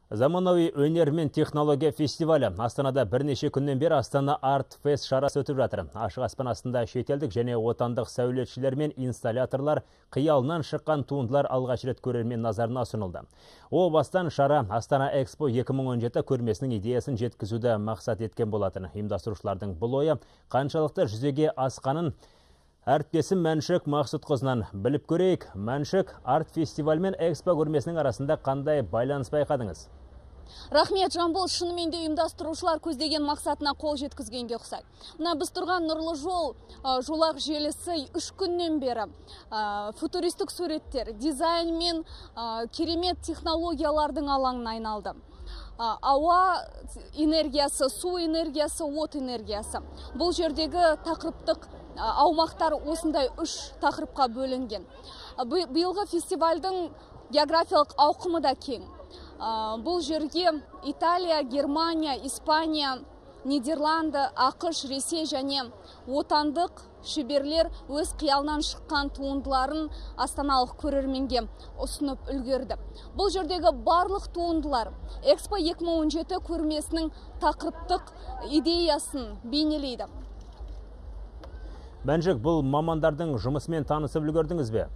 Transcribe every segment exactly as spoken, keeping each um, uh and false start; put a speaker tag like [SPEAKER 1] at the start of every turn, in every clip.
[SPEAKER 1] Заманауи өнер мен технология фестивалі. Астанада бірнеше күннен бері Астана Арт Фест шарасы өтіп жатыр. Ашық аспан астында шетелдік және отандық сәулетшілер мен инсталляторлар қиялынан шыққан туындылар алғаш рет көрермен назарына ұсынылды. О бастан шара Астана Экспо екі мың он жеті көрмесінің идеясын жеткізуді мақсат еткен болатын. Ұйымдастырушылардың бұл ойы қаншалықты жүзеге асқанын әріптесім Мәншік Мақсұтқызынан біліп көрейік. Мәншік, арт фестиваль мен экспо көрмесінің арасында қандай байланыс байқадыңыз?
[SPEAKER 2] Рахмет, Жамбыл, шынымен де ұйымдастырушылар көздеген мақсатына қол жеткізгенге ұқсайды. Мына біз тұрған Нұрлы жол жолақ желісі үш күннен бері футуристік суреттер, дизайн мен керемет технологиялардың алаңына айналды. Ауа энергиясы, су энергиясы, от энергиясы. Бұл жердегі тақырыптық аумақтар осындай үш тақырыпқа бөлінген. Биылғы фестивальдің географиялық ауқымы да кең. Бұл жерге Италия, Германия, Испания, Нидерланды, ақш, Ресей және отандық шеберлер өз қиялынан шыққан туындыларын астаналық көрерменге ұсынып үлгерді. Бұл жердегі барлық туындылар Экспо екі мың он жеті көрмесінің тақырыптық идеясын бейнелейді.
[SPEAKER 1] Мәншік, бұл мамандардың жұмысымен танысып үлгердіңіз бе?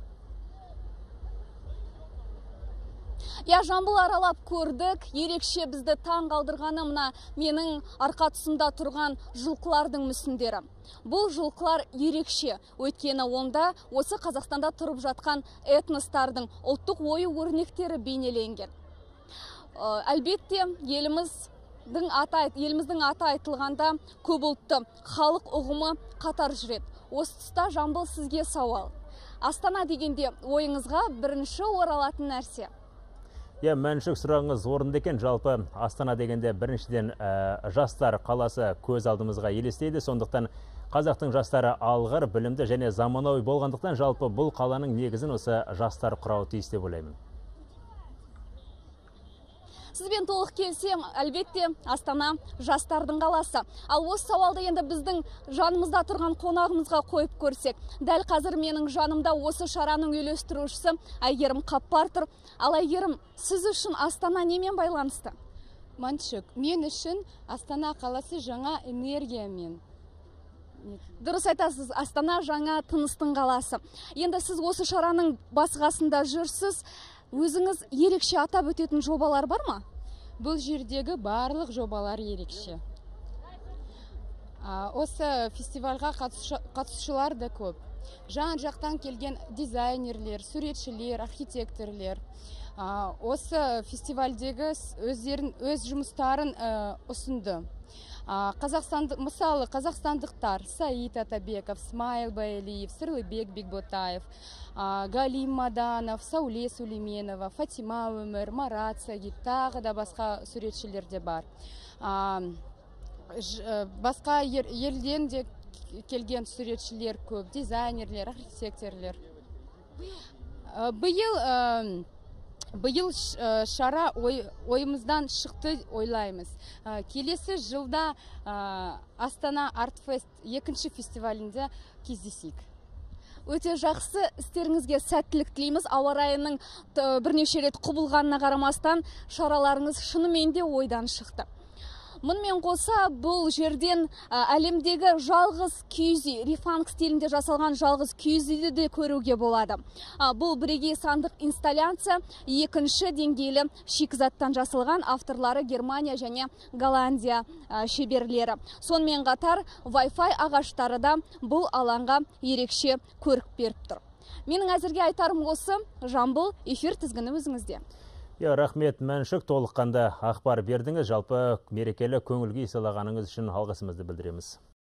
[SPEAKER 2] Я Жамбыл аралап көрдік. Ерекше бізді таң қалдырғаны мына менің арқа тұсымда тұрған жылқылардың мүсіндері. Бұл жылқылар ерекше, өйткені онда осы Қазақстанда тұрып жатқан этностардың ұлттық ойы өрнектері бейнеленген. Әлбетте, еліміздің аты, еліміздің аты айтылғанда көп ұлтты халық ұғымы қатар жүреді. Осы тұста Жамбыл, сізге сауал. Астана дегенде ойыңызға бірінші оралатын нәрсе?
[SPEAKER 1] Е, Мәншік, сұрағыңыз орынды екен. Жалпы Астана дегенде біріншіден ә, жастар қаласы көз алдымызға елестейді. Сондықтан қазақтың жастары алғыр, білімді және заманауи болғандықтан жалпы бұл қаланың негізін осы жастар құрауы тиіс деп ойлаймын.
[SPEAKER 2] Сізбен толық келсем, әлбетте Астана жастардың қаласы. Ал осы сауалды енді біздің жанымызда тұрған қонағымызға қойып көрсек. Дәл қазір менің жанымда осы шараның үйлестірушісі Әйгерім Қаппар тұр. Ал Әйгерім, сіз үшін Астана немен байланысты?
[SPEAKER 3] Мәншік, мен үшін Астана қаласы жаңа энергиямен.
[SPEAKER 2] Дұрыс айтасыз, Астана жаңа тыныстың қаласы. Енді сіз осы шараның басқасында жүрсіз. Өзіңіз ерекше атап өтетін жобалар бар ма?
[SPEAKER 3] Бұл жердегі барлық жобалар ерекше. Осы фестивальға қатысушылар да көп. Жан жақтан келген дизайнерлер, суретшілер, архитекторлер. Осы фестивальдегі өздерін, өз жұмыстарын ұсынды. Қазақстандық, мысалы қазақстандықтар Саид Атабеков, Смайл Байлиев, Сырлыбек Бекботаев, Галим Маданов, Сауле Сулейменова, Фатима Өмір, Марат Сагит, тағы да басқа суретшілер де бар. Басқа елден де келген суретшілер көп, дизайнерлер, архитекторлер. Биыл Биыл шара ойымыздан шықты ойлаймыз. Келесі жылда Астана Арт Фест екінші фестивалінде кездесейік.
[SPEAKER 2] Өте жақсы, істеріңізге сәттілік тілейміз. Ауа райының бірнеше рет құбылғанына қарамастан шараларыңыз шынымен де ойдан шықты. Мұнымен қоса бұл жерден әлемдегі жалғыз киіз үй, рифанг стилінде жасалған жалғыз киіз үйді де көруге болады. Бұл бірегей сандық инсталляция екінші деңгейлі шикізаттан жасалған, авторлары Германия және Голландия шеберлері. Сонымен қатар Wi-Fi ағаштары да бұл алаңға ерекше көрік беріп тұр. Менің әзірге айтарым осы. Жамбыл, эфир тізгіні өзіңізде.
[SPEAKER 1] Я, рахмет, Мәншік, толыққанды ақпар бердіңіз. Жалпы мерекелі көңіл күй сыйлағаныңыз үшін алғысымызды білдіреміз.